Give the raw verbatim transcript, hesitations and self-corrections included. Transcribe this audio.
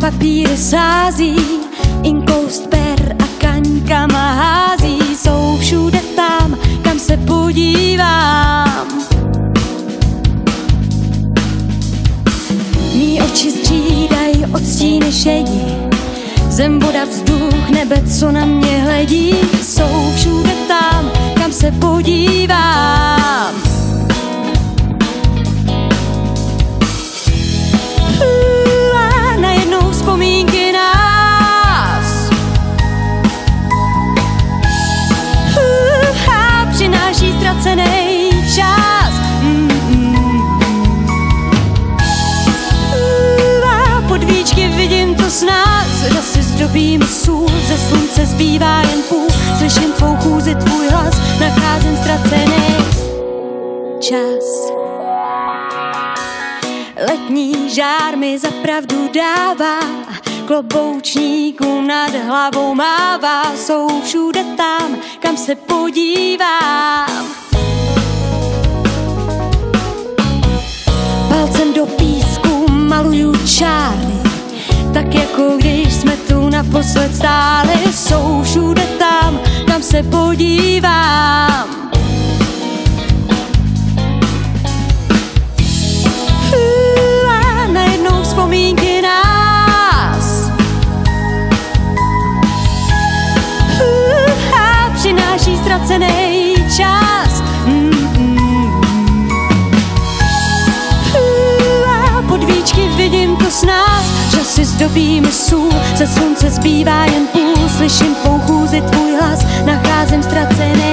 papíry sází, inkoust per a kaňkama hází. Jsou všude tam, kam se podívám. Mí oči střídají od stíny šedí, zem, voda, vzduch, nebe, co na mě hledí. Jsou všude tam, kam se podívám. A najednou vzpomínky nás a přináší ztracený čas. A pod víčky vidím to s nás, že si zdobím sůl, ze slunce zbývá jen půl. Slyším tvou chůzi, tvůj hlas, nacházím ztracený čas. Letní žár mi zapravdu dává, kloboučníků nad hlavou mává. Jsou všude tam, kam se podívám. Palcem do písku maluju čáry, tak jako když jsme tu naposled stáli. Jsou všude tam, kam se podívám. A najednou vzpomínky nás a přináší ztracený čas. A pod víčky vidím to s nás, že si zdobíme sůl, ze slunce zbývá jen půl. Slyším tvou chůzi, tvůj hlas, nacházím ztracený